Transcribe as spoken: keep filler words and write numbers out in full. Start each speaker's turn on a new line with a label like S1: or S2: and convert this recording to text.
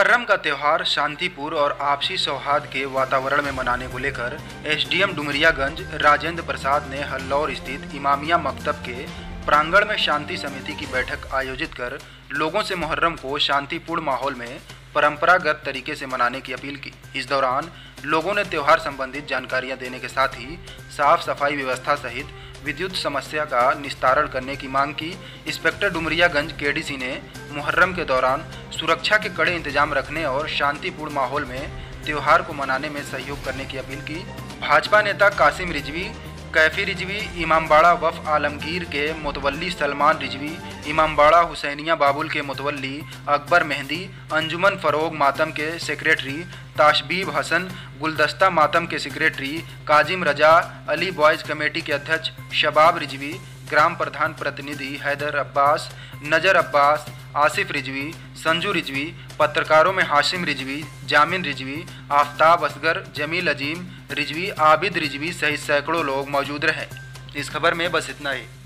S1: मुहर्रम का त्यौहार शांतिपूर्ण और आपसी सौहार्द के वातावरण में मनाने को लेकर एसडीएम डुमरियागंज राजेंद्र प्रसाद ने हल्लौर स्थित इमामिया मकतब के प्रांगण में शांति समिति की बैठक आयोजित कर लोगों से मुहर्रम को शांतिपूर्ण माहौल में परंपरागत तरीके से मनाने की अपील की। इस दौरान लोगों ने त्यौहार संबंधित जानकारियां देने के साथ ही साफ सफाई व्यवस्था सहित विद्युत समस्या का निस्तारण करने की मांग की। इंस्पेक्टर डुमरियागंज केडीसी ने मुहर्रम के दौरान सुरक्षा के कड़े इंतजाम रखने और शांतिपूर्ण माहौल में त्यौहार को मनाने में सहयोग करने की अपील की। भाजपा नेता कासिम रिजवी, कैफी रिजवी, इमामबाड़ा वफ आलमगीर के मुतवल्ली सलमान रिजवी, इमामबाड़ा हुसैनिया बाबुल के मुतवल्ली अकबर मेहंदी, अंजुमन फ़रोग मातम के सेक्रेटरी ताशबीब हसन, गुलदस्ता मातम के secretary Kazim Raza, Ali boys committee के अध्यक्ष शबाब रिजवी, ग्राम प्रधान प्रतिनिधि हैदर अब्बास, नज़र अब्बास, आसिफ रिजवी, संजू रिजवी, पत्रकारों में हाशिम रिजवी, जामिन रिजवी, आफ्ताब असगर, जमील अजीम रिजवी, आबिद रिजवी सहित सैकड़ों लोग मौजूद रहे। इस खबर में बस इतना ही।